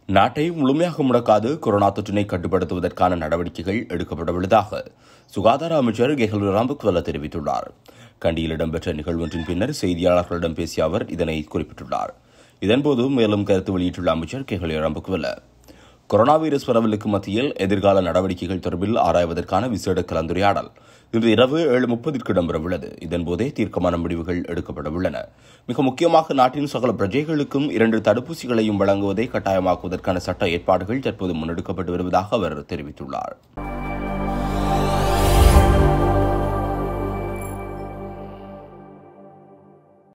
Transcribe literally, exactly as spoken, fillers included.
நாட்டை முழுமையாக முடக்காது கொரோனா தொற்றினை கட்டுப்படுத்துவதற்கான நடவடிக்கைகள் எடுக்கப்படவுள்ளதாக சுகாதார அமைச்சர் கெஹல் ராம்பக்வெல தெரிவித்துள்ளார். கண்டியில் இடம்பெற்ற நிகழ்வொன்றின் பின்னர் செய்தியாளர்களிடம் பேசிய அவர் இதனை குறிப்பிட்டுள்ளார். இதன்போது மேலும் கருத்து வெளியிட்டுள்ள அமைச்சர் கெஹல் ராம்பக்வெல, கொரோனா வைரஸ் பரவலுக்கு மத்தியில் எதிர்கால நடவடிக்கைகள் தொடர்பில் ஆராய்வதற்கான விசேட கலந்துரையாடல் இன்று இரவு ஏழு முப்பதுக்கு இடம்பெறவுள்ளது. இதன்போதே தீர்க்கமான முடிவுகள் எடுக்கப்படவுள்ளன. மிக முக்கியமாக நாட்டின் சகல பிரஜைகளுக்கும் இரண்டு தடுப்பூசிகளையும் வழங்குவதை கட்டாயமாக்குவதற்கான சட்ட ஏற்பாடுகள் தற்போது முன்னெடுக்கப்பட்டு வருவதாக அவர் தெரிவித்துள்ளார்.